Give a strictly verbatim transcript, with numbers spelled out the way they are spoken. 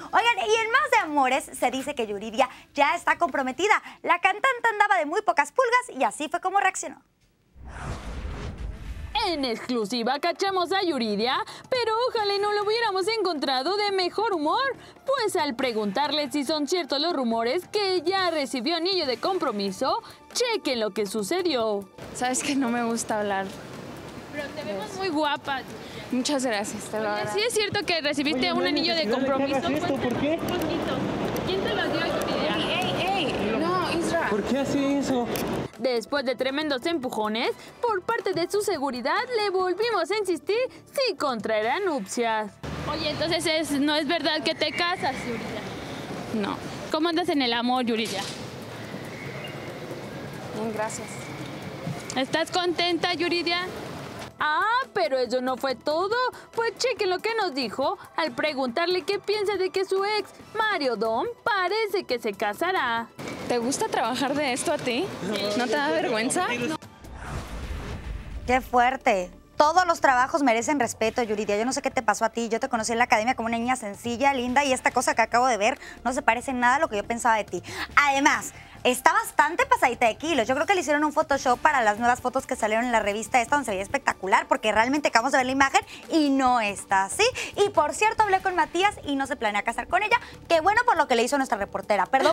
Oigan, y en Más de Amores se dice que Yuridia ya está comprometida. La cantante andaba de muy pocas pulgas y así fue como reaccionó. En exclusiva cachamos a Yuridia, pero ojalá no lo hubiéramos encontrado de mejor humor, pues al preguntarle si son ciertos los rumores que ya recibió anillo de compromiso, chequen lo que sucedió. Sabes que no me gusta hablar. Pero te vemos muy guapa. Muchas gracias, te lo agradezco. ¿Sí es cierto que recibiste Oye, un no hay anillo de necesidad de que compromiso? hagas esto, ¿por qué? Un poquito. ¿Quién te lo dio, Yuridia? ¡Ey, ey! No, Isra. ¿Por qué hace eso? Después de tremendos empujones, por parte de su seguridad, le volvimos a insistir si contraerá nupcias. Oye, entonces es, no es verdad que te casas, Yuridia. No. ¿Cómo andas en el amor, Yuridia? Bien, gracias. ¿Estás contenta, Yuridia? Ah, pero eso no fue todo. Pues chequen lo que nos dijo al preguntarle qué piensa de que su ex, Mario Dom, parece que se casará. ¿Te gusta trabajar de esto a ti? ¿No te da vergüenza? ¡Qué fuerte! Todos los trabajos merecen respeto, Yuridia. Yo no sé qué te pasó a ti. Yo te conocí en la academia como una niña sencilla, linda, y esta cosa que acabo de ver no se parece en nada a lo que yo pensaba de ti. Además, está bastante pasadita de kilos. Yo creo que le hicieron un Photoshop para las nuevas fotos que salieron en la revista esta, donde se veía espectacular, porque realmente acabamos de ver la imagen y no está así. Y por cierto, hablé con Matías y no se planea casar con ella. Qué bueno por lo que le hizo nuestra reportera. Perdón.